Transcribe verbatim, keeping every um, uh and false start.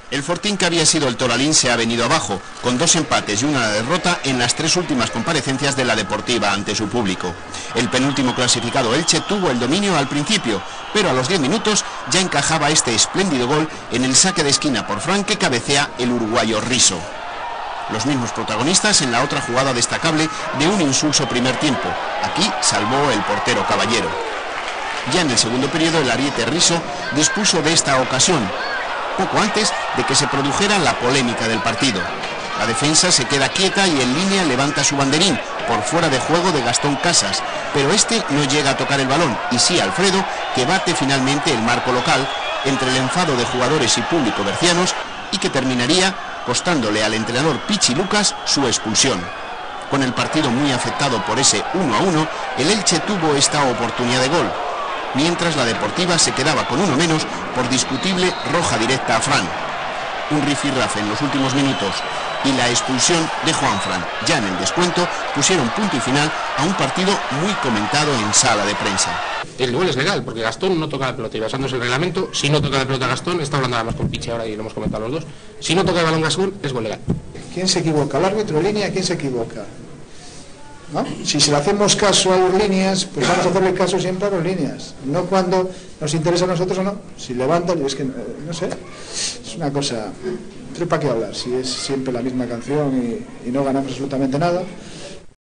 El Fortín, que había sido el Toralín, se ha venido abajo, con dos empates y una derrota en las tres últimas comparecencias de la Deportiva ante su público. El penúltimo clasificado Elche tuvo el dominio al principio, pero a los diez minutos ya encajaba este espléndido gol en el saque de esquina por Fran, que cabecea el uruguayo Riso. Los mismos protagonistas en la otra jugada destacable de un insulso primer tiempo. Aquí salvó el portero Caballero. Ya en el segundo periodo el ariete Riso dispuso de esta ocasión, poco antes de que se produjera la polémica del partido. La defensa se queda quieta y en línea levanta su banderín por fuera de juego de Gastón Casas, pero este no llega a tocar el balón, y sí Alfredo, que bate finalmente el marco local entre el enfado de jugadores y público bercianos, y que terminaría costándole al entrenador Pichi Lucas su expulsión. Con el partido muy afectado por ese uno a uno, el Elche tuvo esta oportunidad de gol, mientras la Deportiva se quedaba con uno menos por discutible roja directa a Fran. Un rifirrafe en los últimos minutos y la expulsión de Juanfran ya en el descuento pusieron punto y final a un partido muy comentado en sala de prensa. El gol es legal porque Gastón no toca la pelota, y basándose en el reglamento, si no toca la pelota Gastón, está hablando nada más con Pichi ahora y lo hemos comentado los dos, si no toca el balón Gastón es gol legal. ¿Quién se equivoca? ¿El árbitro, línea? ¿Quién se equivoca? ¿No? Si se le hacemos caso a las líneas, pues vamos a hacerle caso siempre a las líneas, no cuando nos interesa a nosotros o no. Si levantan, es que no sé, es una cosa, ¿para qué hablar? Si es siempre la misma canción y, y no ganamos absolutamente nada.